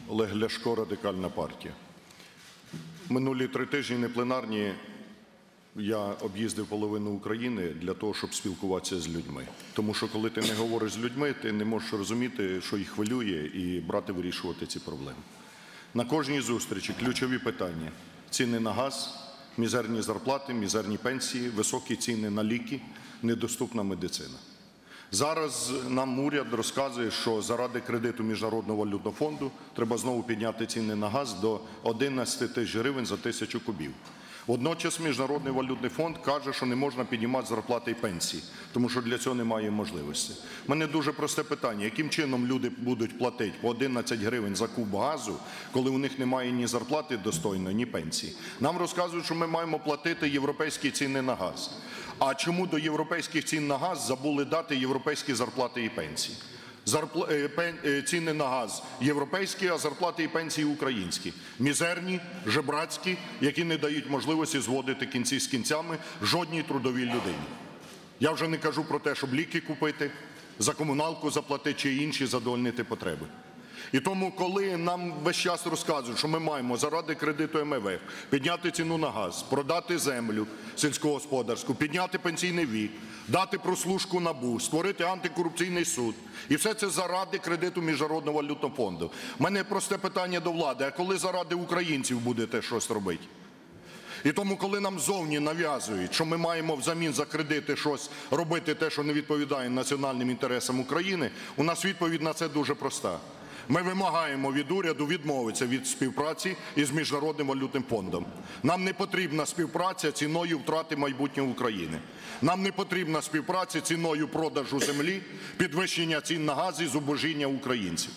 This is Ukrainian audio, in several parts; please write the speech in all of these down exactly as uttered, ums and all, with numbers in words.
Олег Ляшко, Радикальна партія. Минулі три тижні непленарні я об'їздив половину України для того, щоб спілкуватися з людьми. Тому що коли ти не говориш з людьми, ти не можеш розуміти, що їх хвилює, і брати вирішувати ці проблеми. На кожній зустрічі ключові питання: ціни на газ, мізерні зарплати, мізерні пенсії, високі ціни на ліки, недоступна медицина. Зараз нам уряд розказує, що заради кредиту Міжнародного валютного фонду треба знову підняти ціни на газ до одинадцяти тисяч гривень за тисячу кубів. Водночас Міжнародний валютний фонд каже, що не можна піднімати зарплати і пенсії, тому що для цього немає можливості. У мене дуже просте питання: яким чином люди будуть платити по одинадцять гривень за куб газу, коли у них немає ні зарплати достойної, ні пенсії? Нам розказують, що ми маємо платити європейські ціни на газ. А чому до європейських цін на газ забули дати європейські зарплати і пенсії? Зарпла... Ціни на газ європейські, а зарплати і пенсії українські. Мізерні, жебрацькі, які не дають можливості зводити кінці з кінцями жодній трудовій людині. Я вже не кажу про те, щоб ліки купити, за комуналку заплатити чи інші задовольнити потреби. І тому, коли нам весь час розказують, що ми маємо заради кредиту ем еф еф підняти ціну на газ, продати землю сільськогосподарську, підняти пенсійний вік, дати прослушку НАБУ, створити антикорупційний суд, і все це заради кредиту Міжнародного валютного фонду. У мене просте питання до влади: а коли заради українців будете щось робити? І тому, коли нам зовні нав'язують, що ми маємо взамін за кредити щось робити, те, що не відповідає національним інтересам України, у нас відповідь на це дуже проста. Ми вимагаємо від уряду відмовитися від співпраці із Міжнародним валютним фондом. Нам не потрібна співпраця ціною втрати майбутнього України. Нам не потрібна співпраця ціною продажу землі, підвищення цін на газ і зубожіння українців.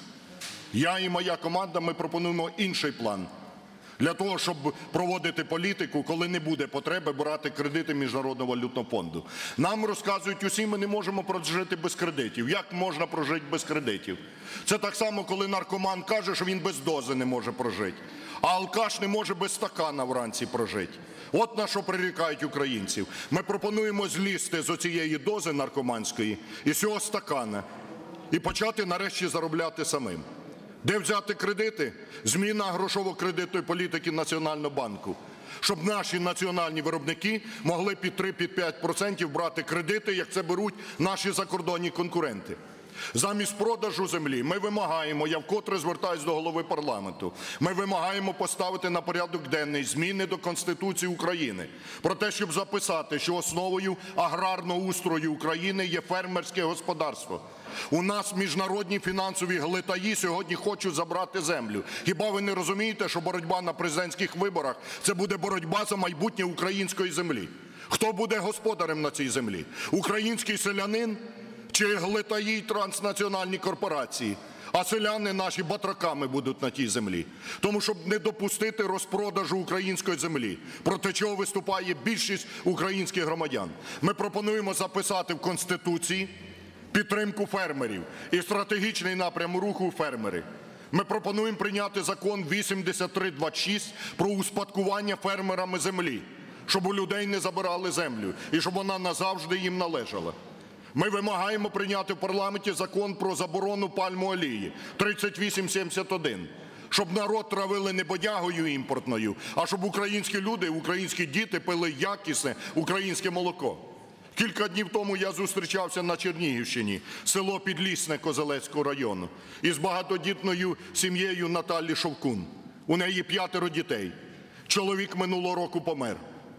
Я і моя команда, ми пропонуємо інший план для того, щоб проводити політику, коли не буде потреби брати кредити Міжнародного валютного фонду. Нам розказують усі: ми не можемо прожити без кредитів. Як можна прожити без кредитів? Це так само, коли наркоман каже, що він без дози не може прожити, а алкаш не може без стакана вранці прожити. От на що прирікають українців. Ми пропонуємо злізти з оцієї дози наркоманської і з цього стакана і почати нарешті заробляти самим. Де взяти кредити? Зміна грошово-кредитної політики Національного банку, щоб наші національні виробники могли під три-п'ять відсотків брати кредити, як це беруть наші закордонні конкуренти. Замість продажу землі ми вимагаємо, я вкотре звертаюсь до голови парламенту, ми вимагаємо поставити на порядок денний зміни до Конституції України про те, щоб записати, що основою аграрного устрою України є фермерське господарство. У нас міжнародні фінансові глитаї сьогодні хочуть забрати землю. Хіба ви не розумієте, що боротьба на президентських виборах – це буде боротьба за майбутнє української землі? Хто буде господарем на цій землі? Український селянин чи глитаї й транснаціональні корпорації? А селяни наші батраками будуть на тій землі. Тому, щоб не допустити розпродажу української землі, проти чого виступає більшість українських громадян, ми пропонуємо записати в Конституції підтримку фермерів і стратегічний напрям руху фермери. Ми пропонуємо прийняти закон вісімдесят три двадцять шість про успадкування фермерами землі, щоб у людей не забирали землю і щоб вона назавжди їм належала. Ми вимагаємо прийняти в парламенті закон про заборону пальмової олії тридцять вісім сімдесят один, щоб народ травили не бодягою імпортною, а щоб українські люди, українські діти пили якісне українське молоко. Кілька днів тому я зустрічався на Чернігівщині, село Підлісне Козелецького району, із багатодітною сім'єю Наталі Шовкун. У неї п'ятеро дітей. Чоловік минулого року помер.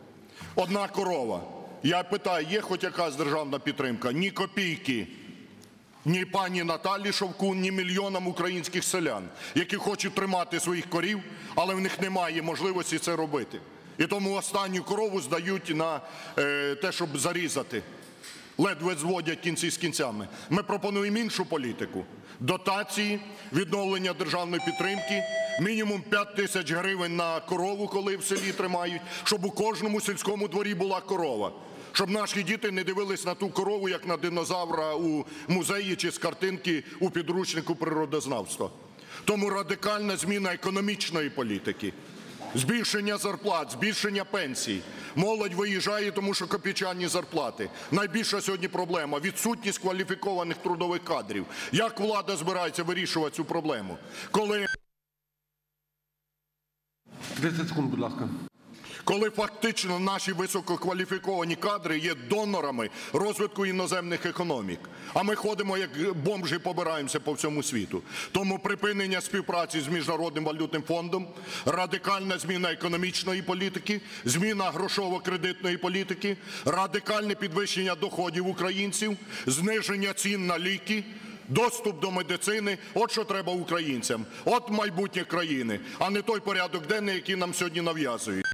Одна корова. Я питаю: є хоч якась державна підтримка? Ні копійки. Ні пані Наталі Шовкун, ні мільйонам українських селян, які хочуть тримати своїх корів, але в них немає можливості це робити. І тому останню корову здають на е, те, щоб зарізати. Ледве зводять кінці з кінцями. Ми пропонуємо іншу політику: дотації, відновлення державної підтримки, мінімум п'ять тисяч гривень на корову, коли в селі тримають, щоб у кожному сільському дворі була корова. Щоб наші діти не дивились на ту корову, як на динозавра у музеї чи з картинки у підручнику природознавства. Тому радикальна зміна економічної політики. Збільшення зарплат, збільшення пенсій. Молодь виїжджає, тому що копійчані зарплати. Найбільша сьогодні проблема – відсутність кваліфікованих трудових кадрів. Як влада збирається вирішувати цю проблему? Коли тридцять секунд, будь ласка. Коли фактично наші висококваліфіковані кадри є донорами розвитку іноземних економік, а ми ходимо як бомжі, побираємося по всьому світу. Тому припинення співпраці з Міжнародним валютним фондом, радикальна зміна економічної політики, зміна грошово-кредитної політики, радикальне підвищення доходів українців, зниження цін на ліки, доступ до медицини – от що треба українцям, от майбутнє країни, а не той порядок денний, який нам сьогодні нав'язують.